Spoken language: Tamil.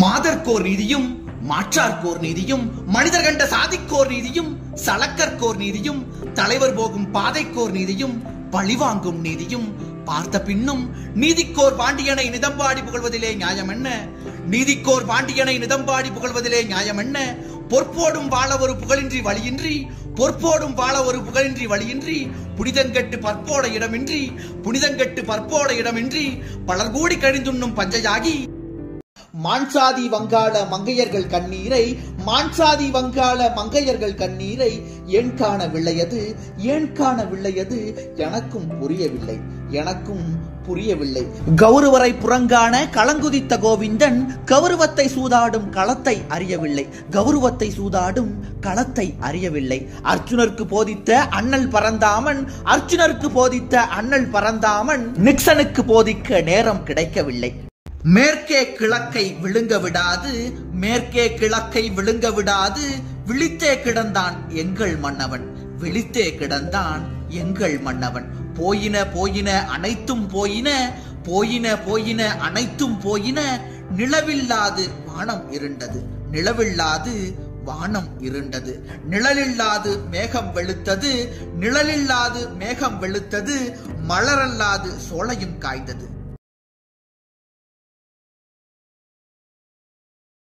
மாதர்க்கோர் நீதியும் மாற்றார்க்கோர் நீதியும் மனிதர் கண்ட சாதிக்கோர் நீதியும் சலக்கற்கோர் நீதியும் தலைவர் போகும் பாதைக்கோர் நீதியும் பழிவாங்கும் நீதியும் பார்த்த பின்னும் நீதிக்கோர் பாண்டியனை நிதம்பாடி புகழ்வதிலே நியாயம் என்ன? நீதிக்கோர் பாண்டியனை நிதம்பாடி புகழ்வதிலே நியாயம் என்ன? பொற்போடும் வாழ ஒரு புகழின்றி வழியின்றி பொற்போடும் வாழ ஒரு புகழின்றி வழியின்றி புனிதங்கட்டு பற்போட இடமின்றி புனிதங்கட்டு பற்போட இடமின்றி பலர் கூடி கழிந்துண்ணும் பஞ்சையாகி மான்சாதி வங்காள மங்கையர்கள் கண்ணீரை மான்சாதி வங்காள மங்கையர்கள் கண்ணீரை ஏன் காணவில்லையது ஏன் காணவில்லையது எனக்கும் புரியவில்லை. கௌரவரை புறங்கான களங்குதித்த கோவிந்தன் கௌரவத்தை சூதாடும் களத்தை அறியவில்லை. கௌரவத்தை சூதாடும் களத்தை அறியவில்லை. அர்ஜுனருக்கு போதித்த அண்ணல் பரந்தாமன் நிக்சனுக்கு போதிக்க நேரம் கிடைக்கவில்லை. மேற்கே கிழக்கை விழுங்க விடாது விழித்தே கிடந்தான் எங்கள் மன்னவன் போயின அனைத்தும் போயின நிலவில்லாது வானம் இருண்டது நிழலில்லாது மேகம் வெளுத்தது மலரல்லாது சோலையும் காய்ந்தது.